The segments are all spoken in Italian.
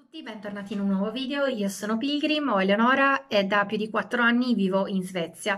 Tutti, bentornati in un nuovo video. Io sono Pilgrim, ho Eleonora e da più di 4 anni vivo in Svezia.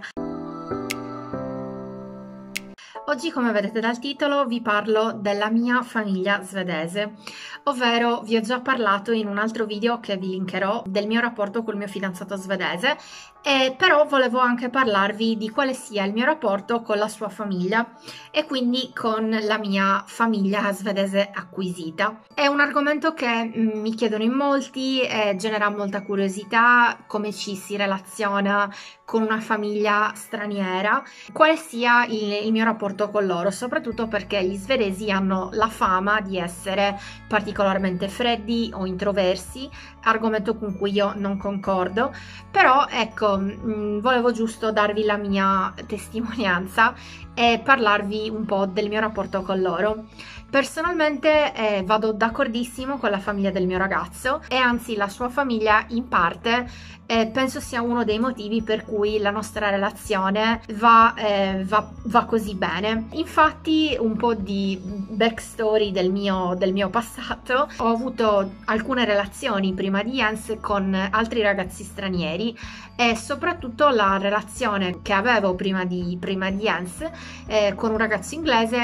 Oggi, come vedete dal titolo, vi parlo della mia famiglia svedese, ovvero vi ho già parlato in un altro video che vi linkerò del mio rapporto col mio fidanzato svedese, però volevo anche parlarvi di quale sia il mio rapporto con la sua famiglia e quindi con la mia famiglia svedese acquisita. È un argomento che mi chiedono in molti e genera molta curiosità, come ci si relaziona con una famiglia straniera, quale sia il mio rapporto con loro, soprattutto perché gli svedesi hanno la fama di essere particolarmente freddi o introversi, argomento con cui io non concordo, però ecco, volevo giusto darvi la mia testimonianza e parlarvi un po' del mio rapporto con loro. Personalmente vado d'accordissimo con la famiglia del mio ragazzo e anzi la sua famiglia in parte penso sia uno dei motivi per cui la nostra relazione va così bene. Infatti, un po' di backstory del mio passato: ho avuto alcune relazioni prima di Jens con altri ragazzi stranieri e soprattutto la relazione che avevo prima di Jens con un ragazzo inglese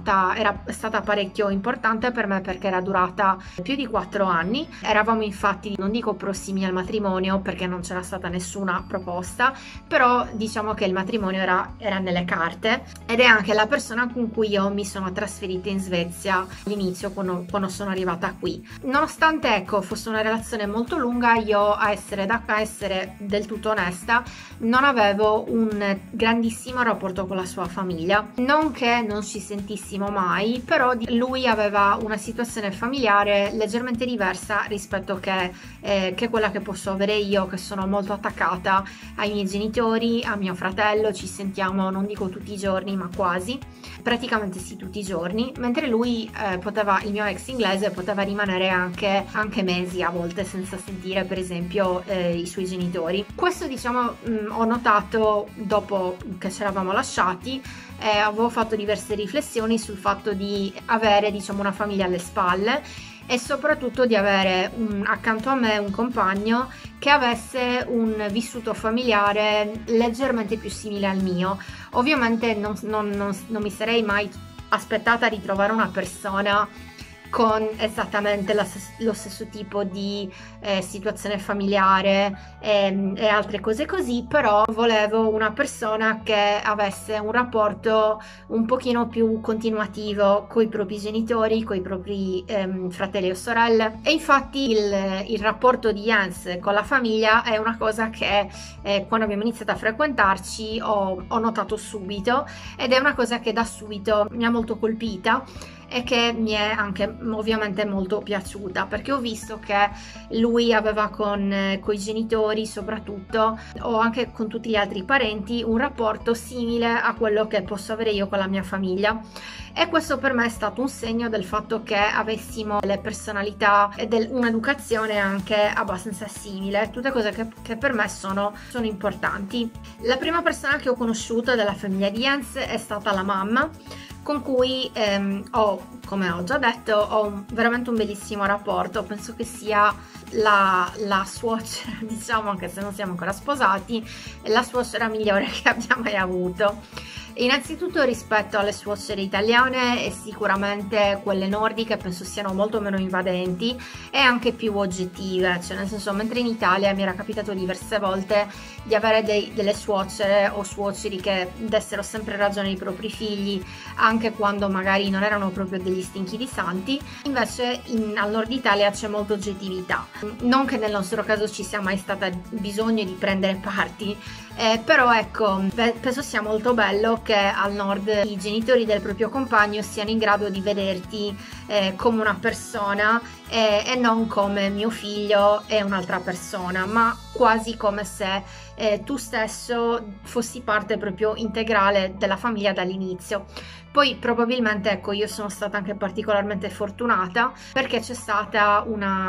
era stata parecchio importante per me perché era durata più di 4 anni. Eravamo infatti, non dico prossimi al matrimonio perché non c'era stata nessuna proposta, però diciamo che il matrimonio era nelle carte, ed è anche la persona con cui io mi sono trasferita in Svezia all'inizio, quando sono arrivata qui. Nonostante ecco fosse una relazione molto lunga, io a essere del tutto onesta, non avevo un grandissimo rapporto con la sua famiglia. Non che non ci sentissimo mai, però lui aveva una situazione familiare leggermente diversa rispetto che quella che posso avere io, che sono molto attaccata ai miei genitori, a mio fratello. Ci sentiamo, non dico tutti i giorni, ma quasi, praticamente sì, tutti i giorni, mentre lui il mio ex inglese poteva rimanere anche mesi a volte senza sentire per esempio i suoi genitori. Questo diciamo ho notato dopo che ci eravamo lasciati. Avevo fatto diverse riflessioni sul fatto di avere diciamo una famiglia alle spalle e soprattutto di avere accanto a me un compagno che avesse un vissuto familiare leggermente più simile al mio. Ovviamente non mi sarei mai aspettata di trovare una persona con esattamente lo stesso tipo di situazione familiare e altre cose così, però volevo una persona che avesse un rapporto un pochino più continuativo con i propri genitori, con i propri fratelli o sorelle. E infatti il rapporto di Jens con la famiglia è una cosa che quando abbiamo iniziato a frequentarci ho notato subito, ed è una cosa che da subito mi ha molto colpita e che mi è anche ovviamente molto piaciuta, perché ho visto che lui aveva con i genitori soprattutto, o anche con tutti gli altri parenti, un rapporto simile a quello che posso avere io con la mia famiglia, e questo per me è stato un segno del fatto che avessimo delle personalità e un'educazione anche abbastanza simile, tutte cose che per me sono importanti. La prima persona che ho conosciuto della famiglia di Jens è stata la mamma, con cui come ho già detto, ho veramente un bellissimo rapporto. Penso che sia la suocera, diciamo, anche se non siamo ancora sposati, la suocera migliore che abbiamo mai avuto. Innanzitutto rispetto alle suocere italiane e sicuramente quelle nordiche penso siano molto meno invadenti e anche più oggettive, cioè nel senso, mentre in Italia mi era capitato diverse volte di avere delle suocere o suoceri che dessero sempre ragione ai propri figli anche quando magari non erano proprio degli stinchi di santi, invece al nord Italia c'è molta oggettività. Non che nel nostro caso ci sia mai stato bisogno di prendere parti, però ecco, penso sia molto bello che al nord i genitori del proprio compagno siano in grado di vederti come una persona e non come mio figlio e un'altra persona, ma quasi come se tu stesso fossi parte proprio integrale della famiglia dall'inizio. Poi probabilmente ecco, io sono stata anche particolarmente fortunata perché c'è stata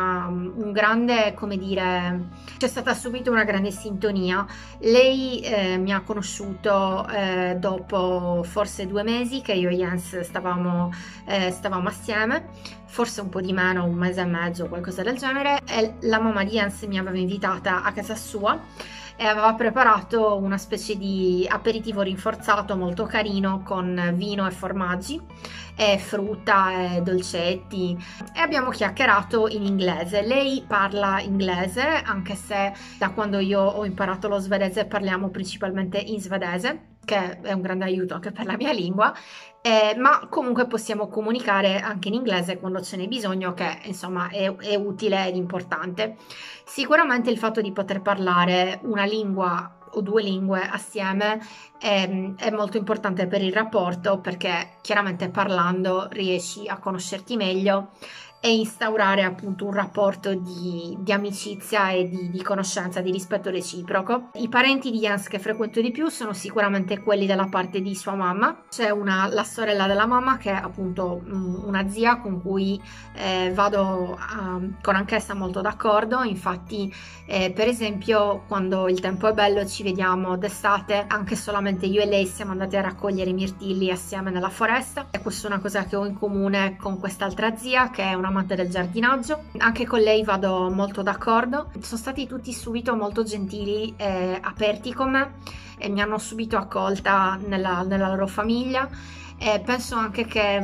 un grande, come dire, c'è stata subito una grande sintonia. Lei mi ha conosciuto dopo forse 2 mesi che io e Jens stavamo assieme. forse un po' di meno, un mese e mezzo, qualcosa del genere, e la mamma di Jens mi aveva invitata a casa sua e aveva preparato una specie di aperitivo rinforzato molto carino con vino e formaggi e frutta e dolcetti, e abbiamo chiacchierato in inglese. Lei parla inglese, anche se da quando io ho imparato lo svedese parliamo principalmente in svedese, che è un grande aiuto anche per la mia lingua, ma comunque possiamo comunicare anche in inglese quando ce n'è bisogno, che insomma è utile ed importante. Sicuramente il fatto di poter parlare una lingua o due lingue assieme è molto importante per il rapporto, perché chiaramente parlando riesci a conoscerti meglio e instaurare appunto un rapporto di amicizia e di conoscenza, di rispetto reciproco. I parenti di Jens che frequento di più sono sicuramente quelli della parte di sua mamma. C'è la sorella della mamma, che è appunto una zia con cui vado con anch'essa molto d'accordo. Infatti per esempio quando il tempo è bello ci vediamo d'estate, anche solamente io e lei siamo andati a raccogliere i mirtilli assieme nella foresta, e questa è una cosa che ho in comune con quest'altra zia che è una amante del giardinaggio. Anche con lei vado molto d'accordo. Sono stati tutti subito molto gentili e aperti con me e mi hanno subito accolta nella loro famiglia, e penso anche che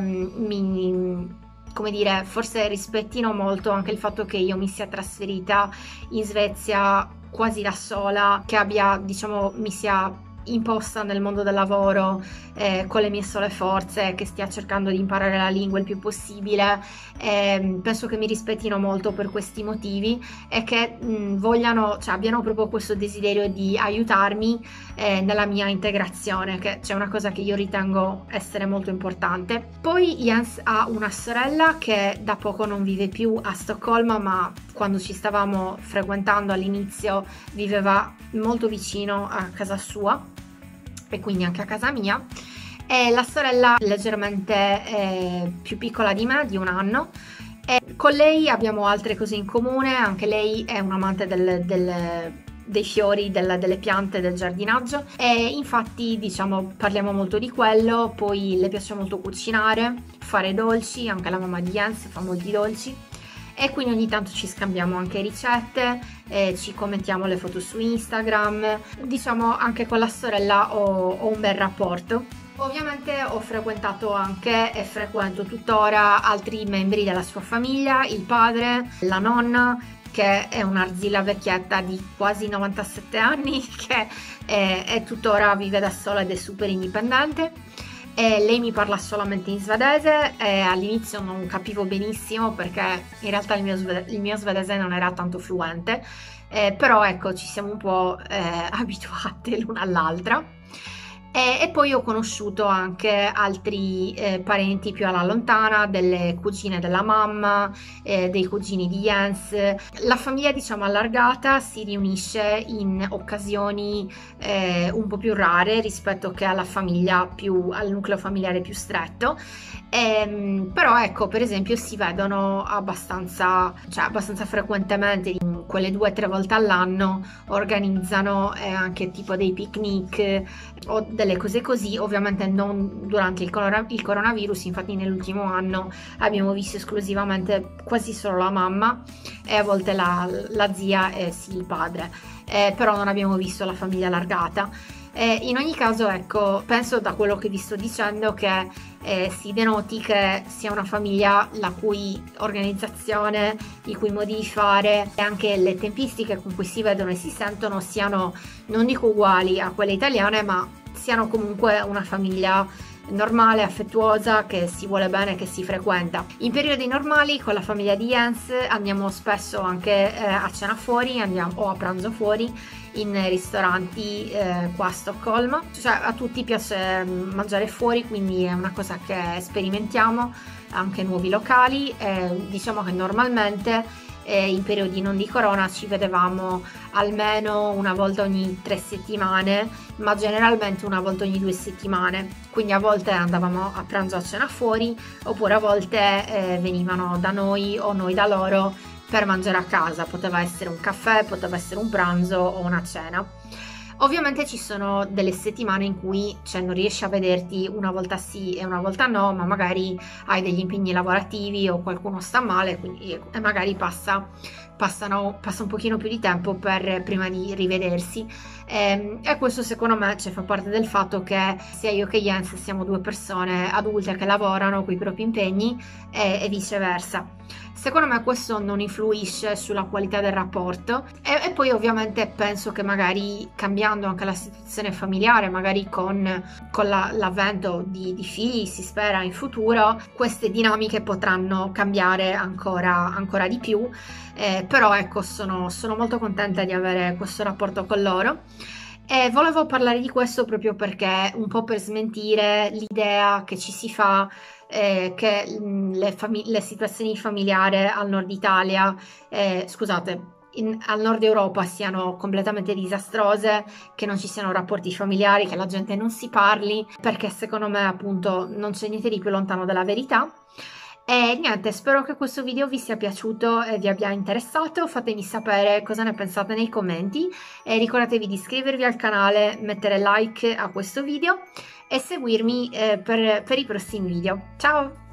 come dire, forse rispettino molto anche il fatto che io mi sia trasferita in Svezia quasi da sola, che abbia, diciamo, mi sia imposta nel mondo del lavoro con le mie sole forze, che stia cercando di imparare la lingua il più possibile. Penso che mi rispettino molto per questi motivi e che vogliano, cioè abbiano proprio questo desiderio di aiutarmi nella mia integrazione, che c'è una cosa che io ritengo essere molto importante. Poi Jens ha una sorella che da poco non vive più a Stoccolma, ma quando ci stavamo frequentando all'inizio viveva molto vicino a casa sua e quindi anche a casa mia. E la sorella leggermente più piccola di me, di un anno, e con lei abbiamo altre cose in comune. Anche lei è un amante dei fiori, delle piante, del giardinaggio, e infatti diciamo parliamo molto di quello. Poi le piace molto cucinare, fare dolci, anche la mamma di Jens fa molti dolci, e quindi ogni tanto ci scambiamo anche ricette, ci commentiamo le foto su Instagram. Diciamo anche con la sorella ho un bel rapporto. Ovviamente ho frequentato anche e frequento tuttora altri membri della sua famiglia, il padre, la nonna, che è un'arzilla vecchietta di quasi 97 anni, che è tuttora vive da sola ed è super indipendente. Lei mi parla solamente in svedese e all'inizio non capivo benissimo, perché in realtà il mio svedese non era tanto fluente, però ecco, ci siamo un po' abituate l'una all'altra. E poi ho conosciuto anche altri parenti più alla lontana, delle cugine della mamma, dei cugini di Jens. La famiglia, diciamo, allargata si riunisce in occasioni un po' più rare rispetto che al nucleo familiare più stretto. Però ecco, per esempio si vedono abbastanza frequentemente, quelle 2 o 3 volte all'anno organizzano anche tipo dei picnic o delle cose così, ovviamente non durante il coronavirus. Infatti nell'ultimo anno abbiamo visto esclusivamente quasi solo la mamma e a volte la zia e sì, il padre, però non abbiamo visto la famiglia allargata. In ogni caso, ecco, penso da quello che vi sto dicendo che si denoti che sia una famiglia la cui organizzazione, i cui modi di fare e anche le tempistiche con cui si vedono e si sentono siano, non dico uguali a quelle italiane, ma siano comunque una famiglia normale, affettuosa, che si vuole bene, che si frequenta. In periodi normali con la famiglia di Jens andiamo spesso anche a cena fuori, o a pranzo fuori in ristoranti qua a Stoccolma. Cioè a tutti piace mangiare fuori, quindi è una cosa che sperimentiamo, anche nuovi locali. Diciamo che normalmente in periodi non di corona ci vedevamo almeno una volta ogni 3 settimane, ma generalmente una volta ogni 2 settimane. Quindi a volte andavamo a pranzo, a cena fuori, oppure a volte venivano da noi o noi da loro per mangiare a casa. Poteva essere un caffè, poteva essere un pranzo o una cena. Ovviamente ci sono delle settimane in cui, cioè, non riesci a vederti una volta sì e una volta no, ma magari hai degli impegni lavorativi o qualcuno sta male, quindi, e magari passa un pochino più di tempo prima di rivedersi. E questo secondo me, cioè, fa parte del fatto che sia io che Jens siamo due persone adulte che lavorano con i propri impegni e viceversa. Secondo me questo non influisce sulla qualità del rapporto e poi ovviamente penso che magari cambiando anche la situazione familiare, magari con l'avvento di figli, si spera in futuro, queste dinamiche potranno cambiare ancora di più, però ecco sono molto contenta di avere questo rapporto con loro. E volevo parlare di questo proprio perché un po' per smentire l'idea che ci si fa che le situazioni familiari al nord Italia, scusate, al nord Europa siano completamente disastrose, che non ci siano rapporti familiari, che la gente non si parli, perché secondo me appunto non c'è niente di più lontano dalla verità. E niente, spero che questo video vi sia piaciuto e vi abbia interessato, fatemi sapere cosa ne pensate nei commenti e ricordatevi di iscrivervi al canale, mettere like a questo video e seguirmi per i prossimi video. Ciao!